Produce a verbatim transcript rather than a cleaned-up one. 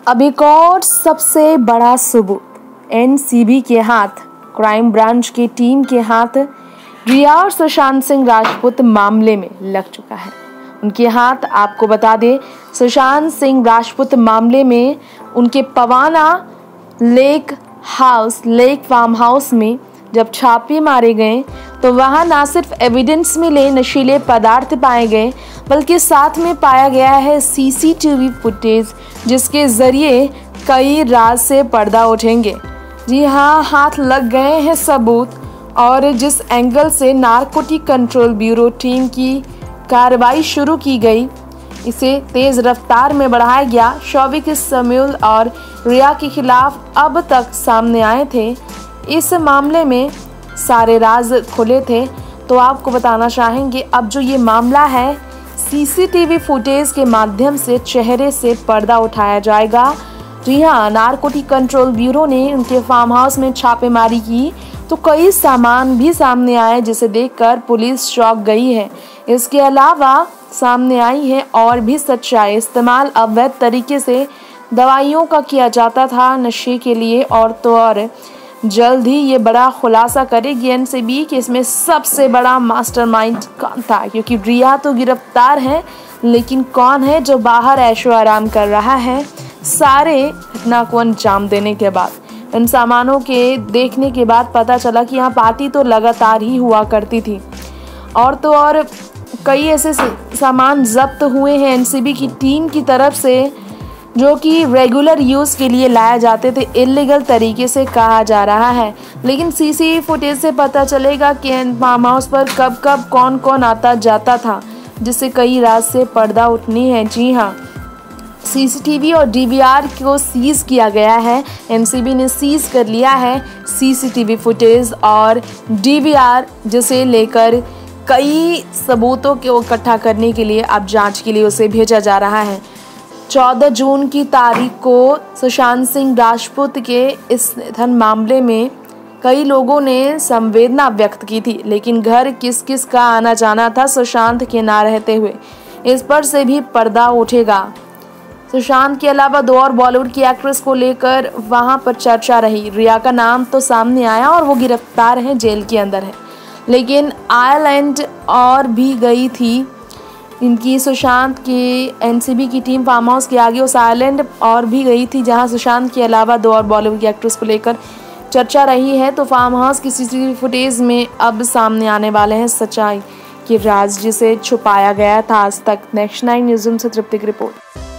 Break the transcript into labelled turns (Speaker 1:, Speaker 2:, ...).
Speaker 1: अब एक और सबसे बड़ा सबूत एनसीबी के हाथ, क्राइम ब्रांच की टीम के हाथ रिया और सुशांत सिंह राजपूत मामले में लग चुका है। उनके हाथ आपको बता दें, सुशांत सिंह राजपूत मामले में उनके Pawana lake house lake farm house में जब छापे मारे गए तो वहां न सिर्फ एविडेंस मिले, नशीले पदार्थ पाए गए, बल्कि साथ में पाया गया है सीसीटीवी फुटेज, जिसके जरिए कई राज से पर्दा उठेंगे। जी हाँ, हाथ लग गए हैं सबूत। और जिस एंगल से नारकोटिक कंट्रोल ब्यूरो टीम की कार्रवाई शुरू की गई, इसे तेज रफ्तार में बढ़ाया गया। शौविक, समीउल और रिया के खिलाफ अब तक सामने आए थे। इस मामले में सारे राज खुले थे। तो आपको बताना चाहेंगे, अब जो ये मामला है, सीसीटीवी फुटेज के माध्यम से चेहरे से पर्दा उठाया जाएगा। जी हाँ, नारकोटिक कंट्रोल ब्यूरो ने उनके फार्म हाउस में छापेमारी की तो कई सामान भी सामने आए, जिसे देखकर पुलिस चौंक गई है। इसके अलावा सामने आई है और भी सच्चाई। इस्तेमाल अवैध तरीके से दवाइयों का किया जाता था नशे के लिए। और तो और जल्द ही ये बड़ा खुलासा करेगी एनसीबी कि इसमें सबसे बड़ा मास्टरमाइंड कौन था, क्योंकि रिया तो गिरफ्तार है, लेकिन कौन है जो बाहर ऐशो आराम कर रहा है सारे घटना को अंजाम देने के बाद। इन सामानों के देखने के बाद पता चला कि यहाँ पार्टी तो लगातार ही हुआ करती थी। और तो और कई ऐसे सामान जब्त हुए हैं एनसीबी की टीम की तरफ से, जो कि रेगुलर यूज़ के लिए लाए जाते थे, इलीगल तरीके से कहा जा रहा है। लेकिन सीसीटीवी फुटेज से पता चलेगा कि फार्म हाउस पर कब कब कौन कौन आता जाता था, जिससे कई राज से पर्दा उठनी है। जी हाँ, सीसीटीवी और डीवीआर को सीज किया गया है। एनसीबी ने सीज कर लिया है सीसीटीवी फुटेज और डीवीआर, जिसे लेकर कई सबूतों को इकट्ठा करने के लिए अब जांच के लिए उसे भेजा जा रहा है। चौदह जून की तारीख को सुशांत सिंह राजपूत के इस निधन मामले में कई लोगों ने संवेदना व्यक्त की थी, लेकिन घर किस किस का आना जाना था सुशांत के ना रहते हुए, इस पर से भी पर्दा उठेगा। सुशांत के अलावा दो और बॉलीवुड की एक्ट्रेस को लेकर वहां पर चर्चा रही। रिया का नाम तो सामने आया और वो गिरफ्तार है, जेल के अंदर है, लेकिन आयरलैंड और भी गई थी। इनकी सुशांत के एनसीबी की टीम फार्म हाउस के आगे उस आइलैंड और भी गई थी, जहां सुशांत के अलावा दो और बॉलीवुड की एक्ट्रेस को लेकर चर्चा रही है। तो फार्म हाउस की सीसीटीवी फुटेज में अब सामने आने वाले हैं सच्चाई के राज, जिसे छुपाया गया था आज तक। नेक्स्ट नाइन न्यूज़ से तृप्ति की रिपोर्ट।